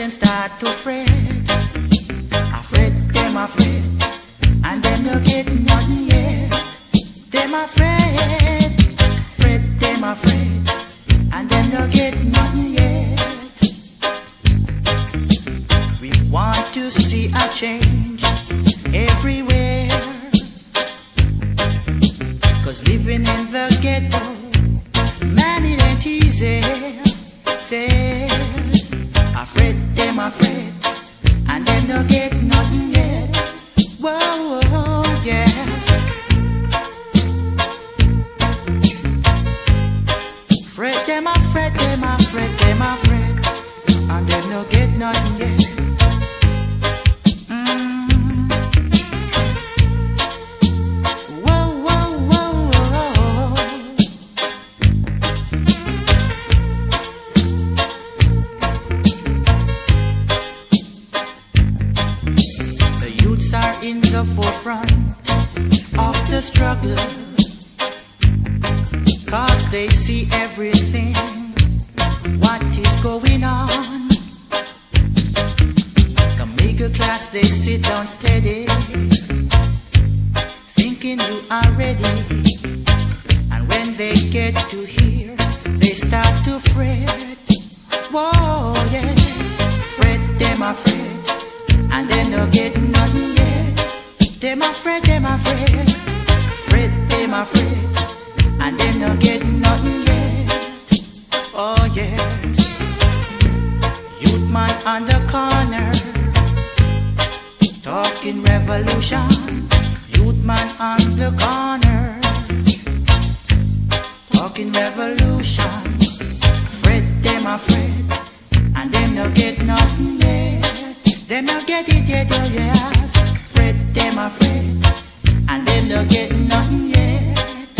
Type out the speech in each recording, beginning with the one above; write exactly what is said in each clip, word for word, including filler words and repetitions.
them start to fret. I fret, them I fret, and them no get nothing yet. Them I fret, fret, them I fret, and them no get nothing yet. We want to see a change everywhere, 'cause living in the ghetto, man, it ain't easy. Says, I fret, them I fret, and them no get nothing yet. Whoa, whoa, yes. Fret, them I fret, them I fret, them I fret, and them no get nothing yet. Are in the forefront of the struggle, 'cause they see everything, what is going on. The middle class, they sit down steady, thinking you are ready, and when they get to here, they start to fret. Whoa, yes, fret, them are fret, and they no get nothing yet. Them afraid, them afraid, fret, them afraid, and they no get nothing yet. Oh yes, youth man on the corner, talking revolution. Youth man on the corner, talking revolution. Fret, them afraid, and they no get nothing yet. Them no get it yet, oh yes. Fret, them afraid, and them no get nothing yet.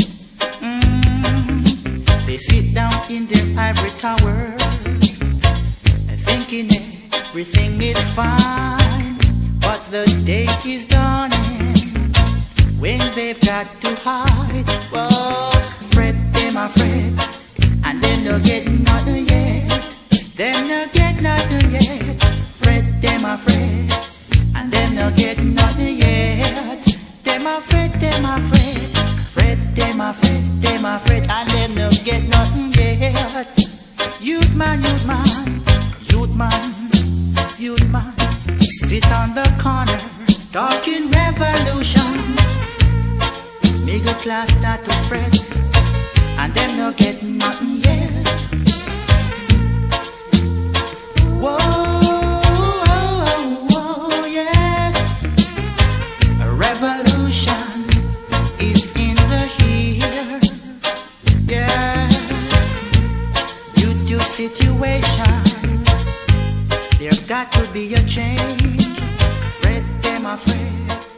Mm. They sit down in their ivory tower, thinking everything is fine, but the day is dawning when they've got to hide. Whoa, fret, them afraid, and them no get nothing yet. Them no get nothing yet. Fret, them afraid, and them no get nothing yet. Them afraid, them afraid, fret, them afraid, them afraid, and them no get nothing yet. Youth man, youth man, youth man, youth man, sit on the corner, talking revolution. Middle class start to fret, and them no get nothing yet. Whoa. Revolution is in the here, yeah. Due to situation, there's got to be a change. Fret, them afraid,